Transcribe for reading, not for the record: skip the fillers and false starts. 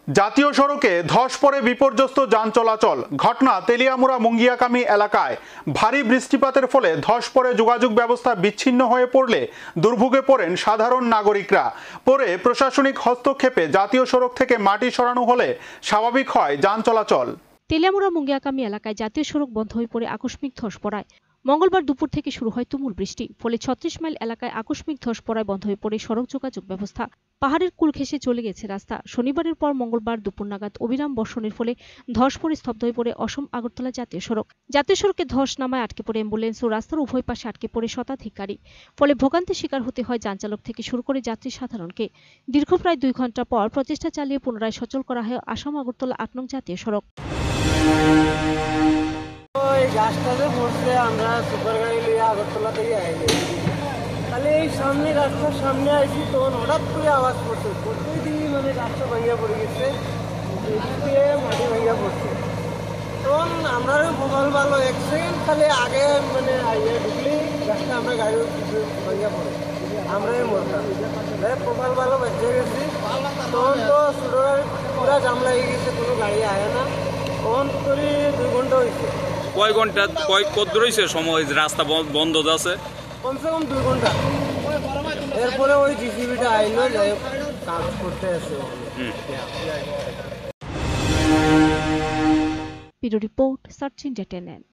জাতীয় সড়কে ধস পড়ে বিপর্যস্ত যান চলাচল। ঘটনা তেলিয়ামুড়া মুঙ্গিয়াকামী এলাকায়। ভারী বৃষ্টিপাতের ফলে ধস পড়ে যোগাযোগ ব্যবস্থা বিচ্ছিন্ন হয়ে পড়লে দুর্ভোগে পড়েন সাধারণ নাগরিকরা। পরে প্রশাসনিক হস্তক্ষেপে জাতীয় সড়ক থেকে মাটি সরানো হলে স্বাভাবিক হয় যান চলাচল। তেলিয়ামুড়া মুঙ্গিয়াকামী এলাকায় জাতীয় সড়ক বন্ধ হয়ে পড়ে আকস্মিক ধস পড়ায় মঙ্গলবার দুপুর থেকে শুরু হয় তুমুল বৃষ্টি। ফলে ৩৬ মাইল এলাকায় আকস্মিক ধস পড়ায় বন্ধ হয়ে পড়ে সড়ক যোগাযোগ ব্যবস্থা। পাহাড়ের কুল ঘেঁষে চলে গেছে রাস্তা। শনিবারের পর মঙ্গলবার দুপুর নাগাদ অবিরাম বর্ষণের ফলে ধস পড়ে স্তব্ধ হয়ে পড়ে অসম আগরতলা জাতীয় সড়ক। জাতীয় সড়কে ধস নামায় আটকে পড়ে অ্যাম্বুলেন্স ও রাস্তার উভয় পাশে আটকে পড়ে শতাধিক গাড়ি। ফলে ভোগান্তির শিকার হতে হয় যানচালক থেকে শুরু করে যাত্রী সাধারণকে। দীর্ঘ প্রায় ২ ঘন্টা পর প্রচেষ্টা চালিয়ে পুনরায় সচল করা হয় আসাম আগরতলা ৮ নং জাতীয় সড়ক। রাস্তাতে পড়ছে, আমরা সুপার গাড়ি নিয়ে আগরতলা থেকে আইনি। তাহলে এই সামনে রাস্তার সামনে আসি, তখন হঠাৎ করে আওয়াজ পড়ছে। পড়তেই দিনই মানে রাস্তা ভাঙিয়া পড়ে গেছে, মাটি ভাঙিয়া পড়ছে। তখন আমরাও কপাল ভালো, 1 সেকেন্ড খালি আগে মানে আইয়া ঢুকলে রাস্তা আমরা গাড়ি ভাঙিয়া পড়ে, আমরাই মরতাম। কপাল ভালো বেঁচে গেছি। তখন তো ছোটো পুরা জাম লাগিয়ে গেছে, কোনো গাড়ি আয় না। তখন করে 2 ঘন্টা হয়েছে। কয় ঘন্টা কত রয়েছে সময় রাস্তা বন্ধ আছে? কমসে কম 2 ঘন্টা। এরপরে ওই জিসিবিটা আইলো, যাই কাজ করতে আসে। Bureau report, search India 10।